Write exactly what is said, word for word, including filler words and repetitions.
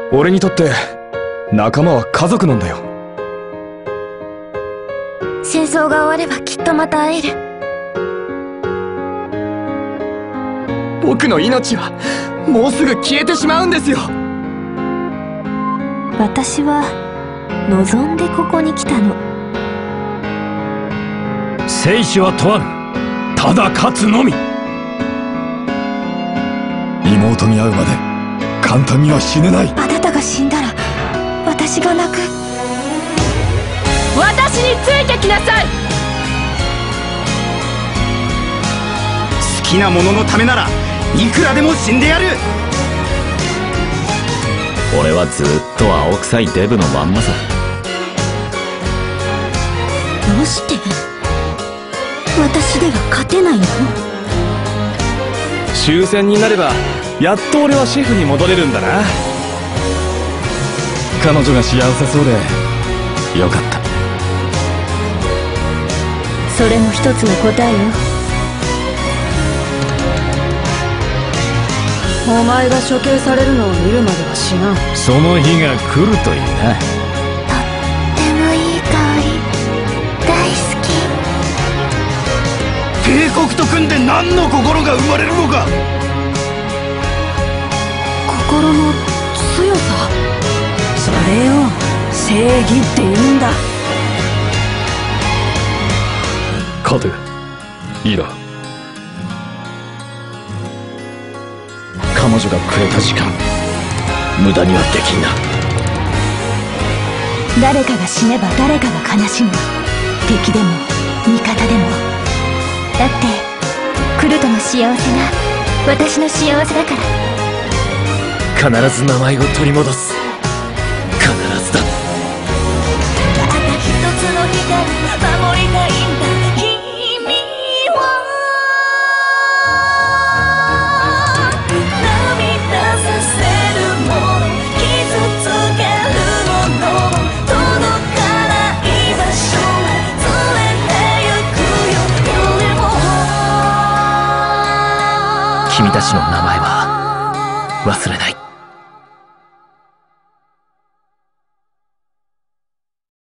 俺にとって仲間は家族なんだよ。 戦争が終わればきっとまた会える。 僕の命はもうすぐ消えてしまうんですよ。 私は望んでここに来たの。 生死は問わぬ、ただ勝つのみ。 妹に会うまで簡単には死ねない。 あなたが死んだら私が泣く。私についてきなさい。 好きなもののためならいくらでも死んでやる。 俺はずっと青臭いデブのまんまさ。 どうして私では勝てないの？ 終戦になればやっと俺はシェフに戻れるんだな。彼女が幸せそうでよかった。 それも一つの答えよ。お前が処刑されるのを見るまでは死なん。 その日が来るといいな。 とってもいい香り、大好き。 帝国と組んで何の心が生まれるのか。 心の強さ、それを正義って言うんだ。 カテ、イラ、彼女がくれた時間無駄にはできんな。 誰かが死ねば誰かが悲しむ。敵でも味方でも。だってクルトの幸せが私の幸せだから。 必ず名前を取り戻す。必ずだ。 たった一つの光守りたいんだ。君は涙させるもの、傷つけるもの、届かない場所へ連れて行くよ。夜も君たちの名前は忘れない。